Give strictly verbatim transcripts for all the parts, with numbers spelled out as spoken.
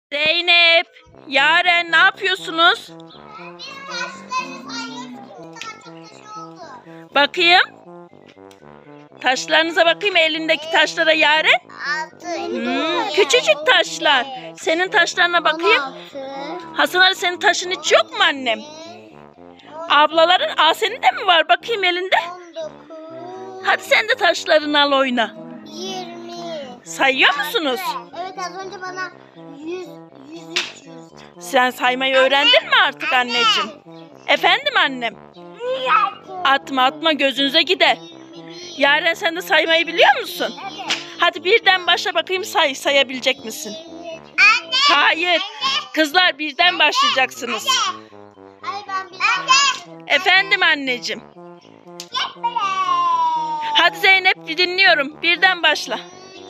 Zeynep, Yaren ne yapıyorsunuz? Bakayım. Taşlarınıza bakayım, elindeki taşlara Yaren. Hmm, küçücük taşlar. Senin taşlarına bakayım. Hasan Ali, senin taşın hiç yok mu annem? Ablaların, aa senin de mi var? Bakayım elinde. Hadi sen de taşlarını al, oyna. yirmi. Sayıyor musunuz? Evet, az önce bana yüz, yüz, üç yüz. Sen saymayı öğrendin mi artık anneciğim? Efendim annem? Atma atma, gözünüze gider. Yaren, sen de saymayı biliyor musun? Evet. Hadi birden başla bakayım, say. Sayabilecek misin? Anne. Hayır. Kızlar, birden başlayacaksınız. Ay ben biliyorum. Efendim anneciğim? Hadi Zeynep, bir dinliyorum. Birden başla.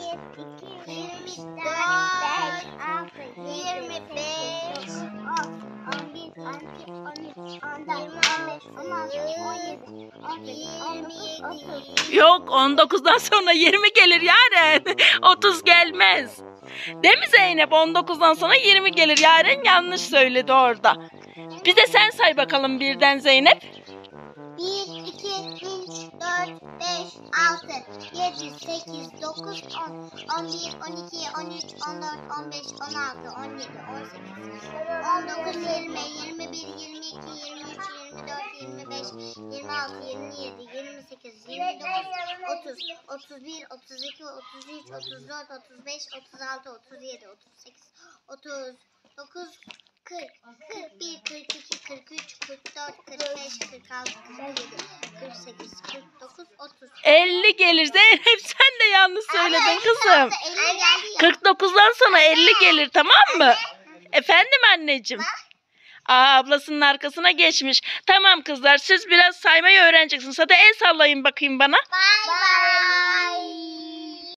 Yok, on dokuzdan sonra yirmi gelir Yaren. otuz gelmez. Değil mi Zeynep? on dokuzdan sonra yirmi gelir. Yaren yanlış söyledi orada. Bir de sen say bakalım birden Zeynep. bir, iki, üç, dört, beş, altı, yedi, sekiz, dokuz, on, on bir, on iki, on üç, on dört, on beş, on altı, on yedi, on sekiz, on dokuz, yirmi, yirmi bir, yirmi iki, yirmi üç, yirmi dört, yirmi beş, yirmi altı, yirmi yedi, yirmi sekiz, yirmi dokuz, otuz, otuz bir, otuz iki, otuz üç, otuz dört, otuz beş, otuz altı, otuz yedi, otuz sekiz, otuz dokuz, kırk, kırk bir, kırk iki, kırk üç, kırk dört, kırk beş, kırk altı, kırk yedi, kırk sekiz, kırk dokuz, otuz. elli gelir Zeynep, sen de yanlış söyledin kızım. kırk dokuzdan sonra elli gelir, tamam mı? Efendim anneciğim? Aa, ablasının arkasına geçmiş. Tamam kızlar, siz biraz saymayı öğreneceksiniz. Hadi el sallayın bakayım bana. Bye bye.